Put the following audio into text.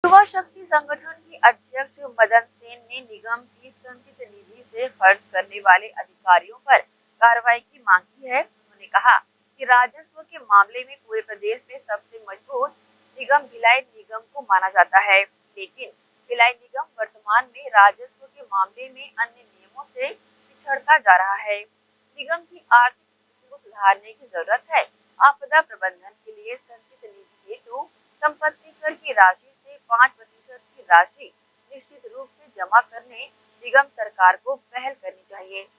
युवा शक्ति संगठन के अध्यक्ष मदन सेन ने निगम की संचित निधि से खर्च करने वाले अधिकारियों पर कार्रवाई की मांग की है। उन्होंने कहा कि राजस्व के मामले में पूरे प्रदेश में सबसे मजबूत निगम भिलाई निगम को माना जाता है, लेकिन भिलाई निगम वर्तमान में राजस्व के मामले में अन्य निगमों से पिछड़ता जा रहा है। निगम की आर्थिक स्थिति को सुधारने की जरूरत है। आपदा प्रबंधन के लिए संचित निधि हेतु संपत्ति कर की राशि से 5% की राशि निश्चित रूप से जमा करने निगम सरकार को पहल करनी चाहिए।